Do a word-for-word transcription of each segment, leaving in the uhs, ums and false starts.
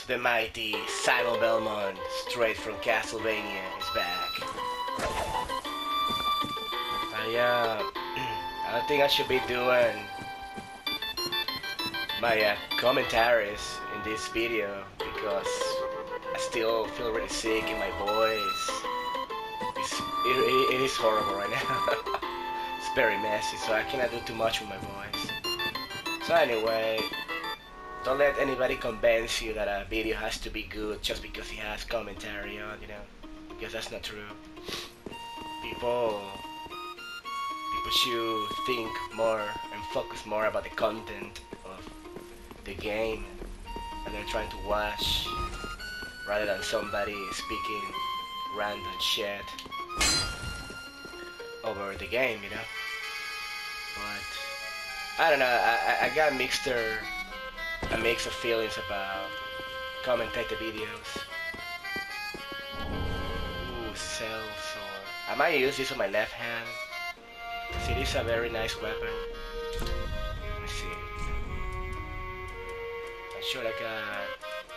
The mighty Simon Belmont, straight from Castlevania, is back. I, uh, I don't think I should be doing my uh, commentaries in this video because I still feel really sick in my voice. It's, it, it is horrible right now. It's very messy, so I cannot do too much with my voice. So anyway, don't let anybody convince you that a video has to be good just because it has commentary on, you know, because that's not true. People, people should think more and focus more about the content of the game that they're trying to watch, rather than somebody speaking random shit over the game, you know. But I don't know. I I, I got mixed. A mix of feelings about commentator videos. Ooh, cells, or I might use this on my left hand. See, this is a very nice weapon. Let's see. I'm sure I got.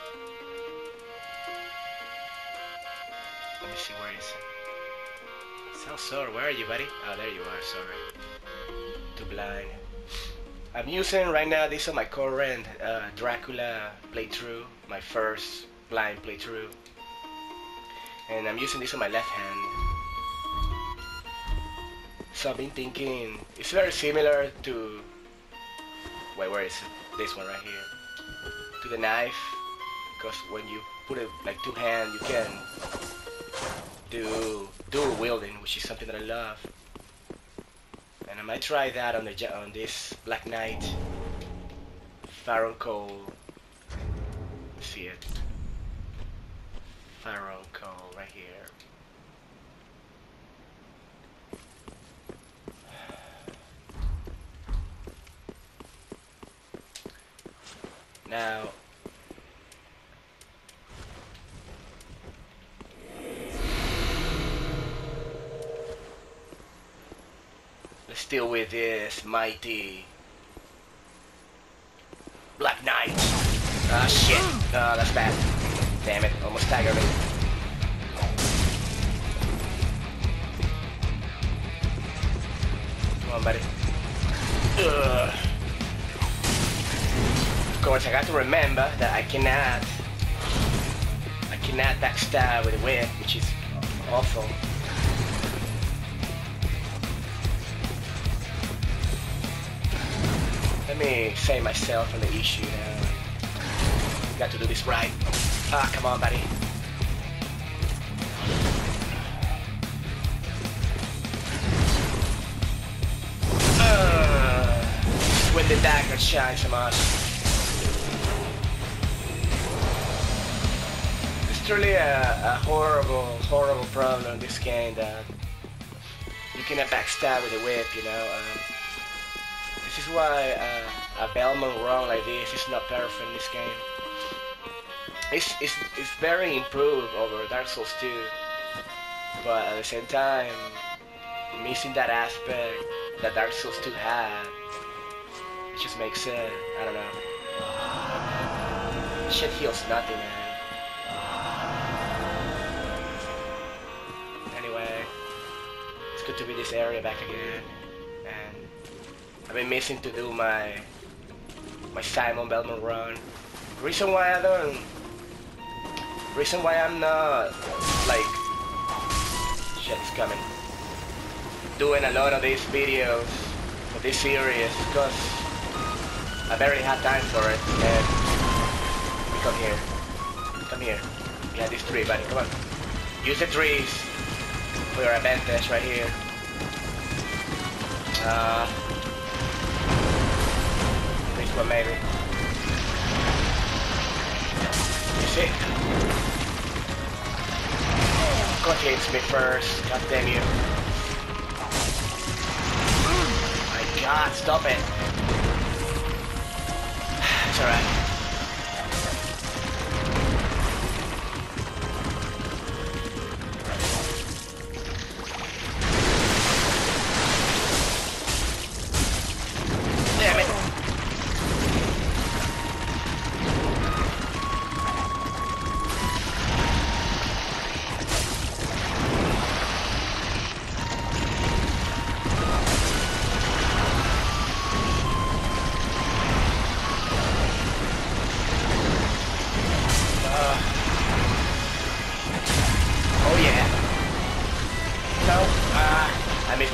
Let me see, where is it? Cell sword, where are you, buddy? Oh, there you are. Sorry. Too blind. I'm using right now, this is my current uh, Dracula playthrough, my first blind playthrough, and I'm using this on my left hand. So I've been thinking, it's very similar to, wait, where is it? This one right here, to the knife, because when you put it like two hands, you can do dual wielding, which is something that I love. And I might try that on the on this Black Knight Pharaoh Cole. Let's see it. Pharaoh Cole right here. Now let's deal with this mighty Black Knight. Ah, shit. Oh, that's bad. Damn it. Almost staggered me. Come on, buddy. Ugh. Of course, I got to remember that I cannot I cannot backstab with a whip, which is awful. Let me save myself from the issue now. Got to do this right. Ah, come on, buddy. Uh, when the dagger shines so much. It's truly a, a horrible, horrible problem in this game that you cannot backstab with a whip, you know. Um, This is why uh, a Belmont run like this is not perfect in this game. It's, it's, it's very improved over Dark Souls two, but at the same time, missing that aspect that Dark Souls two had, it just makes it, I don't know. Shit heals nothing, man. Anyway, it's good to be this area back again, and I've been missing to do my my Simon Belmont run. Reason why I don't, reason why I'm not like, shit is coming, doing a lot of these videos for this series, because I barely had time for it. And you come here, come here. We have these three, buddy. Come on, use the trees for your advantage right here. Uh. One maybe. You see? God hits me first. God damn you. My God, stop it. It's alright.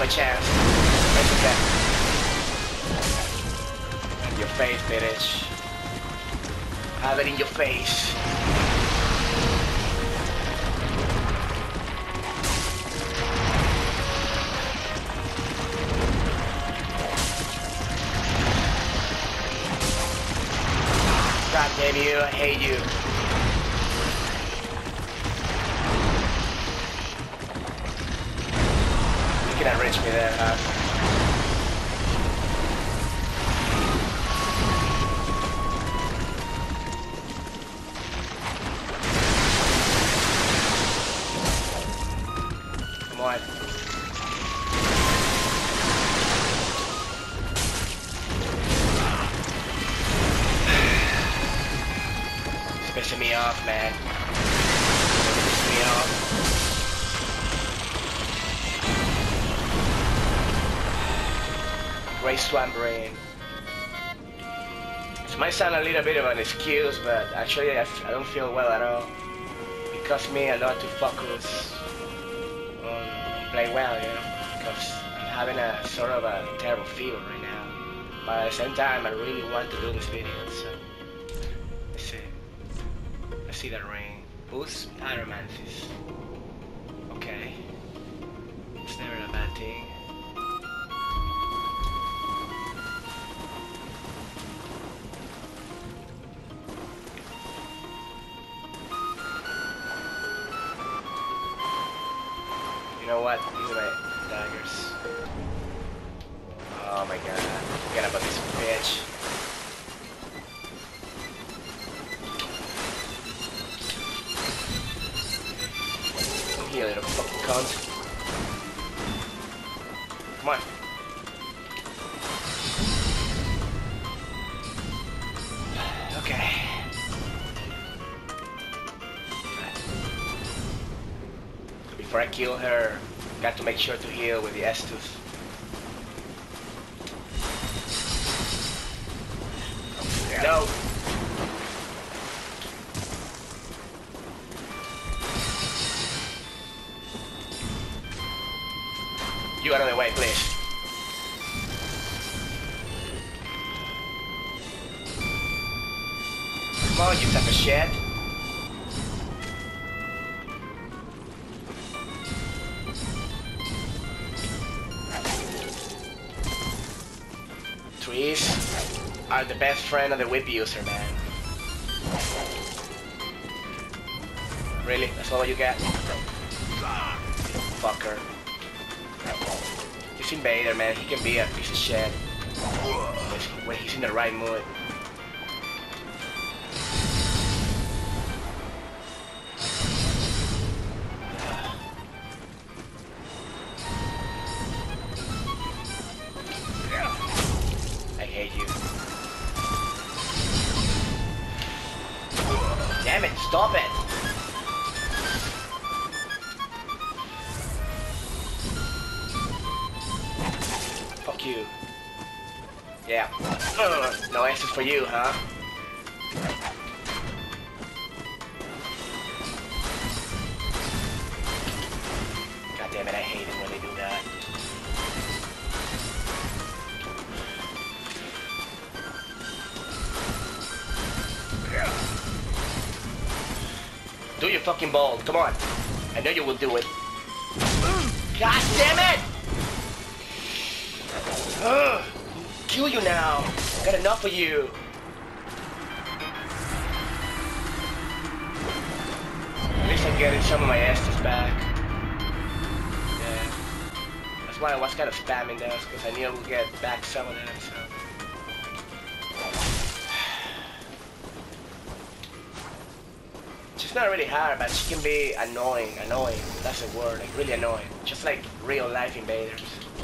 my chance. Where's the cat? In your face, bitch. Have it in your face. God damn you, I hate you. You cannot reach me there, huh? Come on. Pissing me off, man. Pissing me off. Great swamp brain. This might sound a little bit of an excuse, but actually I, f I don't feel well at all. It costs me a lot to focus on playing well, you know, because I'm having a sort of a terrible fever right now. But at the same time, I really want to do this video, so let's see. See that ring. Boost pyromancies. Okay. It's never a bad thing. You know what? These are my daggers. Oh my god. Forget about this bitch. You little fucking cunt. Come on. Okay. Before I kill her, got to make sure to heal with the Estus. No. You out of the way, please. Come on, you type of shit. Trees are the best friend of the whip user, man. Really? That's all you get? Fucker. This invader, man, he can be a piece of shit when he's in the right mood. I hate you. Damn it, stop it! Fuck you. Yeah. Uh, no answers for you, huh? God damn it, I hate it when they do that. Do your fucking ball, come on. I know you will do it. God damn it! Ugh. Kill you now. Got enough of you. At least I'm getting some of my Estus back. Yeah. That's why I was kind of spamming those, because I knew I would get back some of them, so. She's not really hard, but she can be annoying. Annoying. That's a word. Like, really annoying. Just like real life invaders.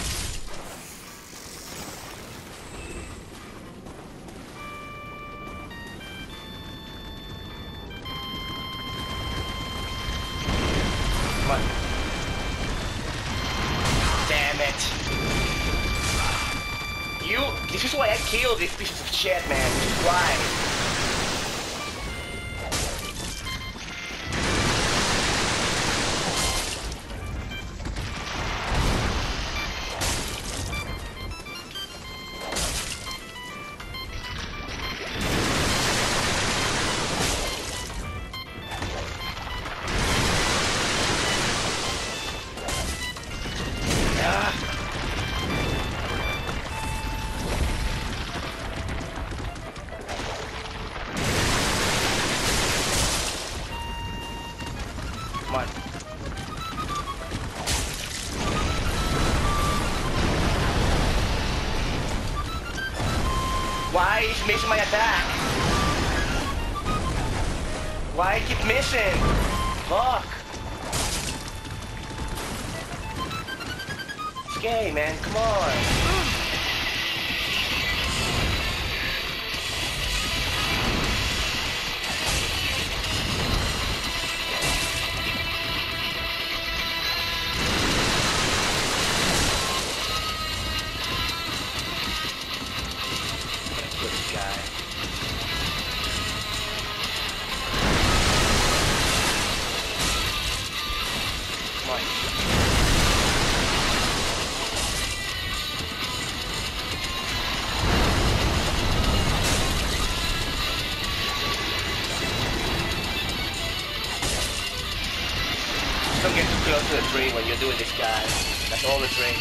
Come on. Damn it. You, this is why I killed these pieces of shit, man. This is why. Come on. Why is missing my attack? Why I keep missing? Fuck. It's gay, man. Come on. Don't get too close to the tree when you're doing this, guys. That's all the tree.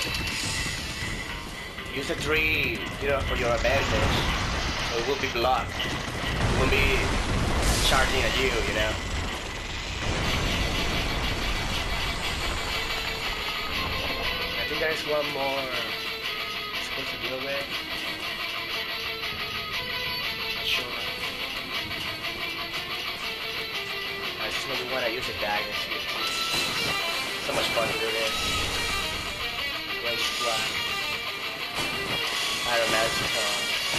Use the tree, you know, for your advantage. So it will be blocked. It will be charging at you, you know. I think there is one more supposed to deal with. Not sure. I just maybe want to use the daggers. So much fun to do this. Great fly. Iron Magic Sweet.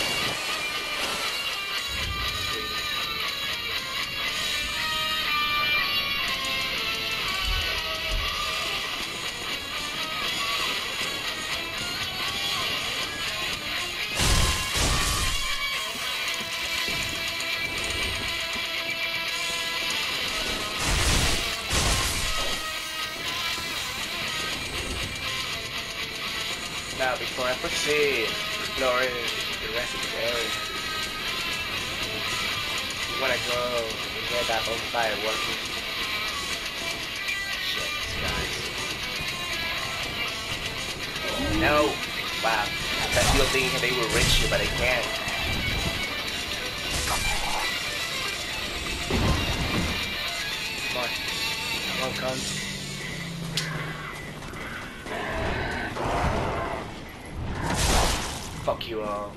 Now, before I proceed exploring the rest of the area, you wanna go and get that bonfire working. Shit, guys. No! Wow. That little thing they will reach you, but they can't. Come on. Come on, cons. Fuck you all.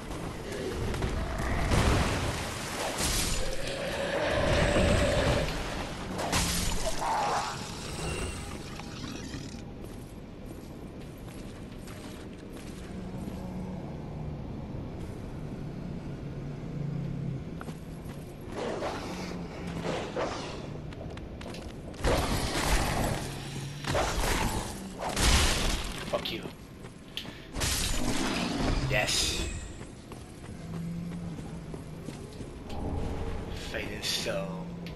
Fuck you. Yes. Fading soul.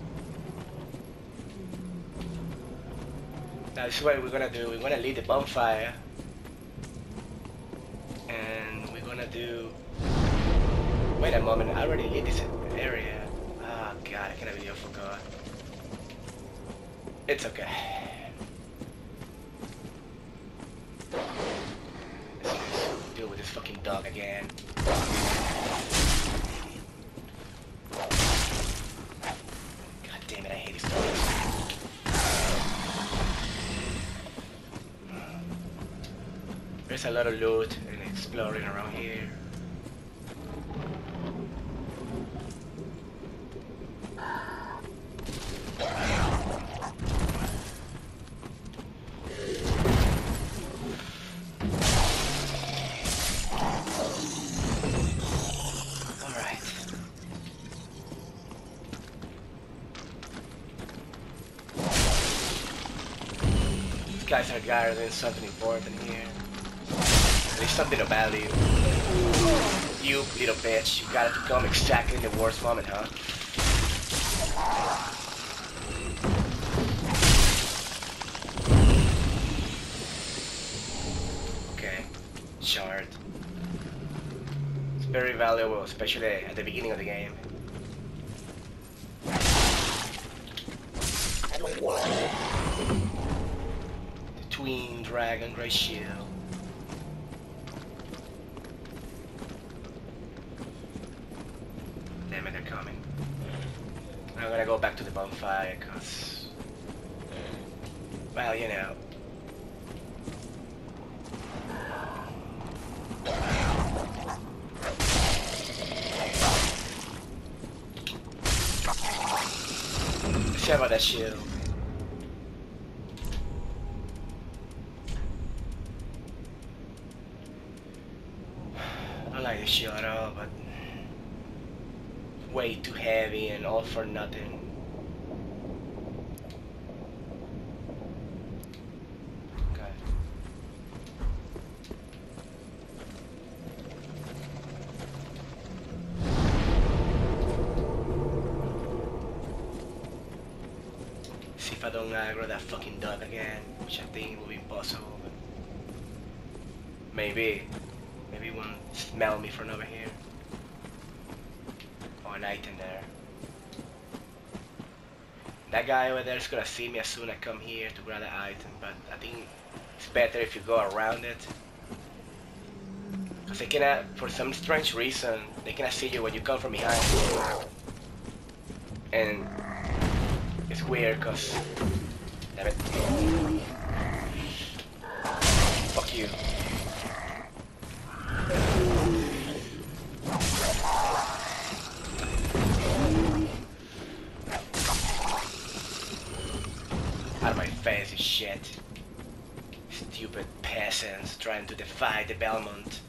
Now this is what we're gonna do. We're gonna lead the bonfire. And we're gonna do... Wait a moment, I already lit this area. Oh god, I can't believe I forgot. It's okay. Deal with this fucking dog again. God damn it, I hate these dogs. There's a lot of loot and exploring around here. Guys are gathering something important here. There's something of value. You little bitch, you gotta come exactly in the worst moment, huh? Okay, shard. It's very valuable, especially at the beginning of the game. Twin Dragon Grey Shield. Damn it, they're coming. I'm gonna go back to the bonfire because Well, you know. Let's see about that shield. I don't like this shield at all, but way too heavy and all for nothing. Okay. See if I don't aggro that fucking dot again, which I think will be impossible. But maybe. Maybe it won't smell me from over here. Oh, an item there. That guy over there is gonna see me as soon as I come here to grab the item, but I think it's better if you go around it. Because they cannot, for some strange reason, they cannot see you when you come from behind. And it's weird because, damn it. Fuck you. Out of my face, you shit. Stupid peasants trying to defy the Belmont.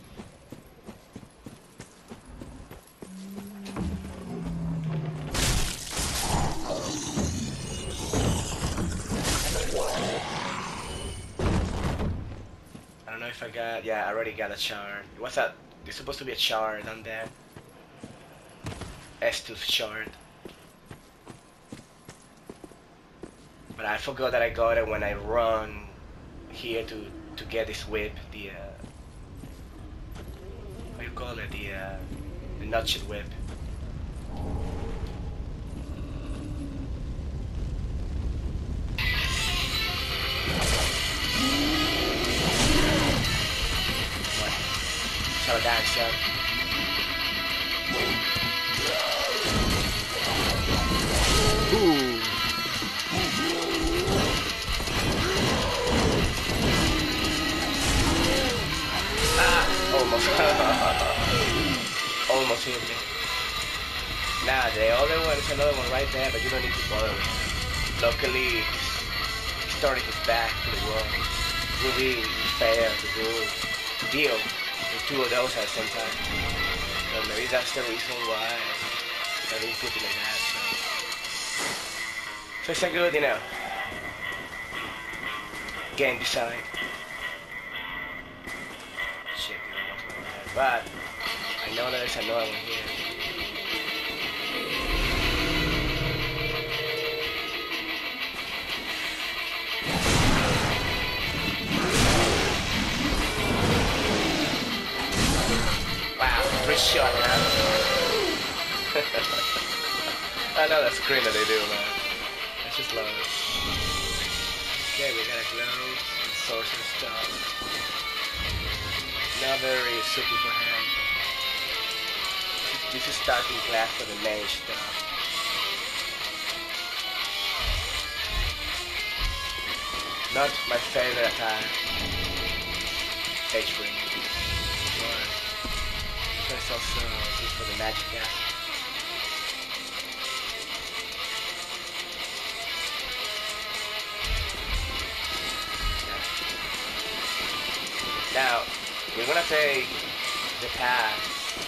I don't know if I got... Yeah, I already got a shard. What's that? There's supposed to be a shard on there. Estus shard. But I forgot that I got it when I run here to to get this whip, the uh, what do you call it, the uh, the notched whip. Come on, slow down, son. Ooh. Almost. Almost hit me. Nah, the other one is another one right there, but you don't need to bother with him. Luckily, he's turning his back to the world. It will be fair to do to deal with two of those at the same time. So maybe that's the reason why I didn't put it like that. So, so it's a good, you know, game design. But I know there's another one here. Wow, three shot, man. I know that screen that they do, man. I just love it. Okay, we got a glove, sorcerer stuff. Not very suited for him. This is starting class for the main stuff. Not my favorite attack. H-ring. But it's also good for the magic guy. Now, we're gonna take the path.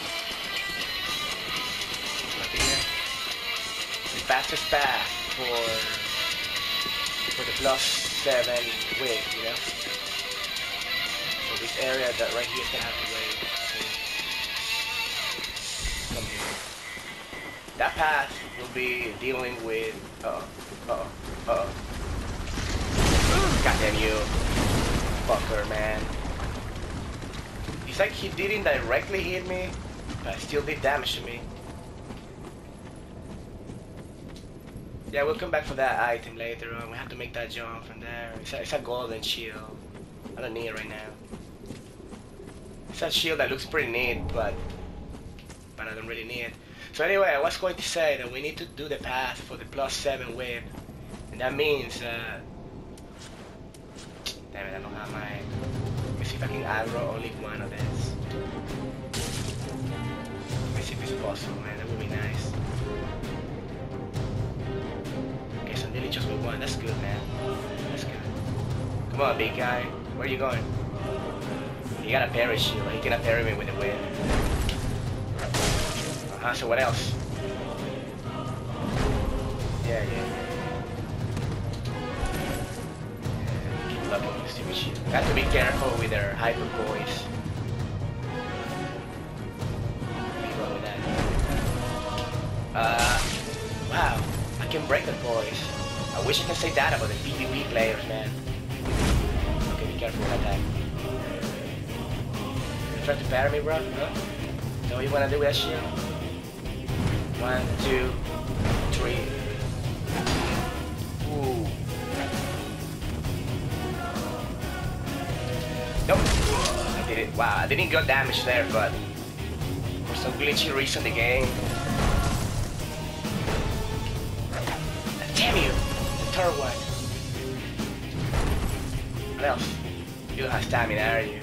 The fastest path for for the plus seven wave, you know. So this area that right here is gonna have to wait. Come here. That path will be dealing with. Uh oh. Uh oh. Uh oh. Goddamn you, fucker, man. It's like he didn't directly hit me, but still did damage to me. Yeah, we'll come back for that item later on. We have to make that jump from there. It's a, it's a golden shield. I don't need it right now. It's a shield that looks pretty neat, but but I don't really need it. So anyway, I was going to say that we need to do the path for the plus seven whip, and that means uh, Damn it, I don't have my... Let me see if I can aggro only one of this. Let me see if it's possible, man. That would be nice. Okay, so nearly just with one. That's good, man. That's good. Come on, big guy. Where are you going? You got a parry shield. He cannot parry me with the wind. Uh-huh, so what else? Yeah, yeah, yeah. yeah keep blocking the stupid shit. Got to be careful with their hyper voice. Be wrong with that. Uh, wow. I can break the voice. I wish I could say that about the PvP players, man. Okay, be careful with that. You try to parry me, bro? Huh? So what you wanna do with that shield? One, two, three. Ooh. Nope. I did it. Wow, I didn't get damage there, but for some glitchy reason the game. Damn you! The third one. What else? You don't have stamina, are you?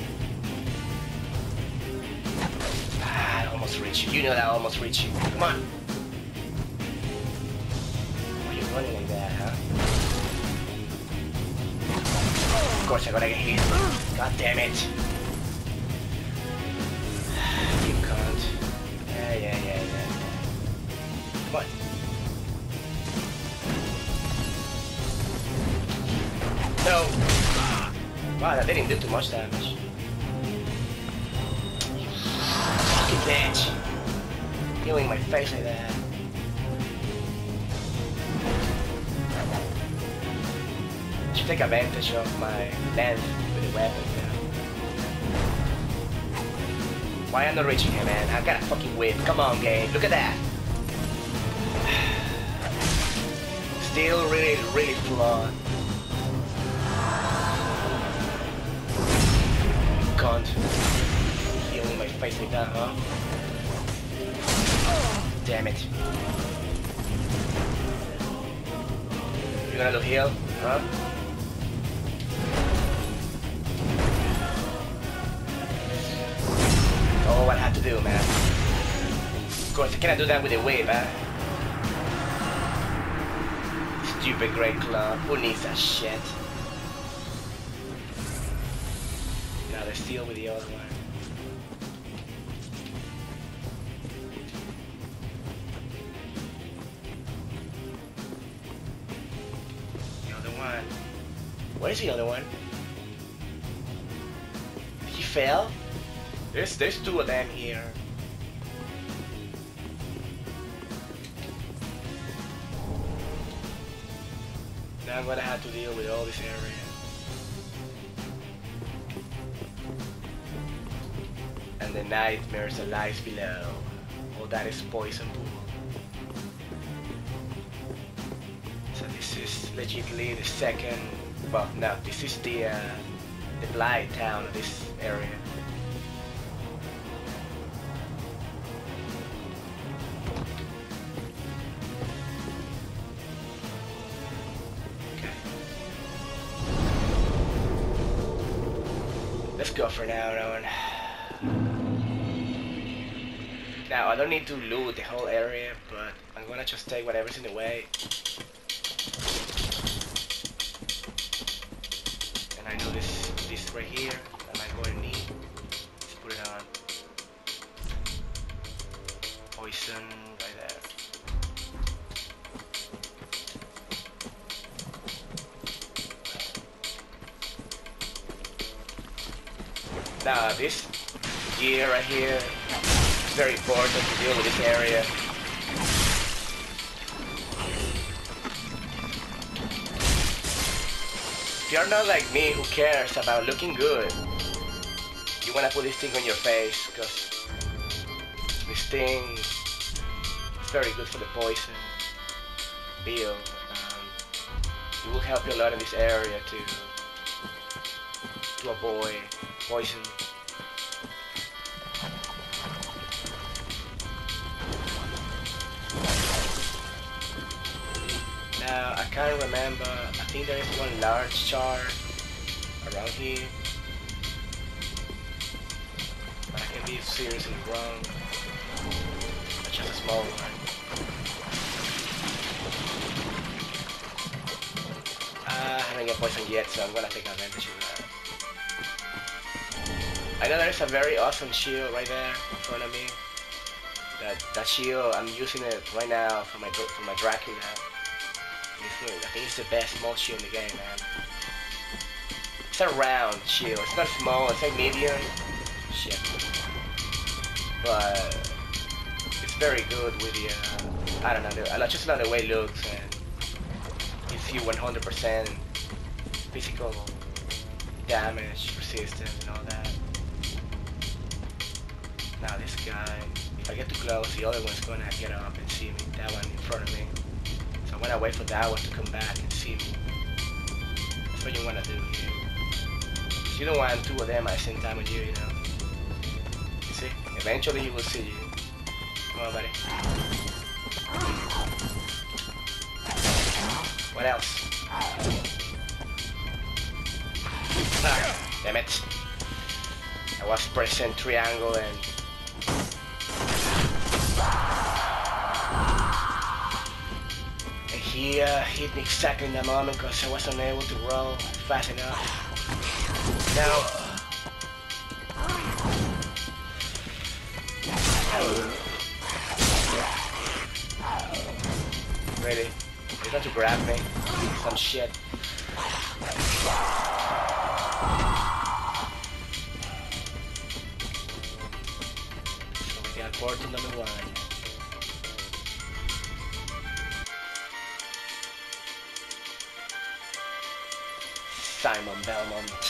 Ah, I almost reached you. You know that I almost reached you. Come on. Why are you running like that, huh? Of course I'm gonna get hit. God damn it. You can't. Yeah, yeah, yeah, yeah. Come on. No. Wow, that didn't do too much damage. Fucking bitch. Killing my face like that. Should take advantage of my length with the weapon now. Why am I not reaching him, man? I got a fucking whip. Come on, game. Look at that. Still really, really flawed. Can't. Healing my face like that, huh? Damn it. You gonna do heal, huh? Oh, what I had to do, man. Of course, I cannot do that with a wave, huh? Stupid great club. Who needs that shit? Now let's deal with the other one. The other one. Where's the other one? He fell? There's there's two of them here. Now I'm gonna have to deal with all this area. And the nightmares that lies below. All that is poison pool. So this is legitimately the second, well no, this is the uh, the blight town of this area. Okay. Let's go for now, Rowan. Now, I don't need to loot the whole area, but I'm gonna just take whatever's in the way. And I know this, this right here, that I'm going to need. Let's put it on. Poison, right there. Now, this gear right here, very important to deal with this area. If you're not like me who cares about looking good, you wanna put this thing on your face because this thing is very good for the poison build. Um, it will help you a lot in this area to to avoid poison. Now, I can't remember, I think there is one large chart around here. But I can be seriously wrong. But just a small one. Uh, I haven't get poisoned yet, so I'm gonna take advantage of that. I know there's a very awesome shield right there in front of me. That that shield, I'm using it right now for my for my Dracula. I think it's the best small shield in the game, man. It's a round shield. It's not small. It's like medium. Shit. But it's very good with the. Uh, I don't know. I just love the way it looks and gives you one hundred percent physical damage, resistance, and all that. Now this guy, if I get too close, the other one's gonna get up and see me. That one in front of me. So I'm gonna wait for that one to come back and see me. That's what you wanna do here. You don't want two of them at the same time on you, you know. You see? Eventually he will see you. Come on, buddy. What else? Ah, damn it. I was pressing triangle and and he uh, hit me exactly in that moment because I wasn't able to roll fast enough. Now, really, he's going to grab me. Some shit. Portal number one. Simon Belmont.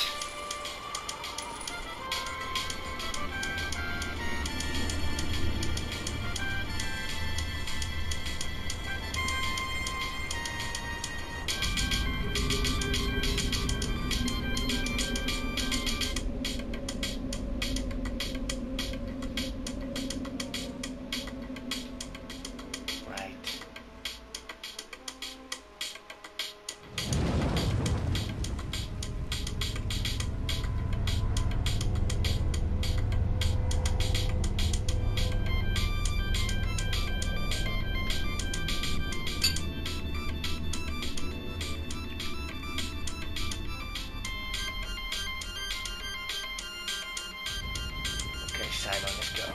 Simon, let's go.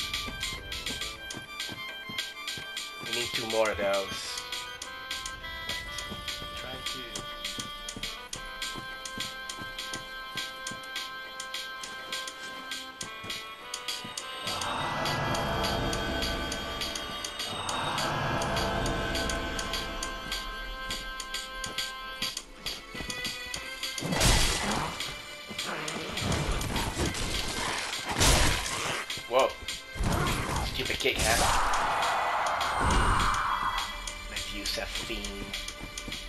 We need two more of those. Try to. Whoa. Keep a kick, huh? Let's use a fiend.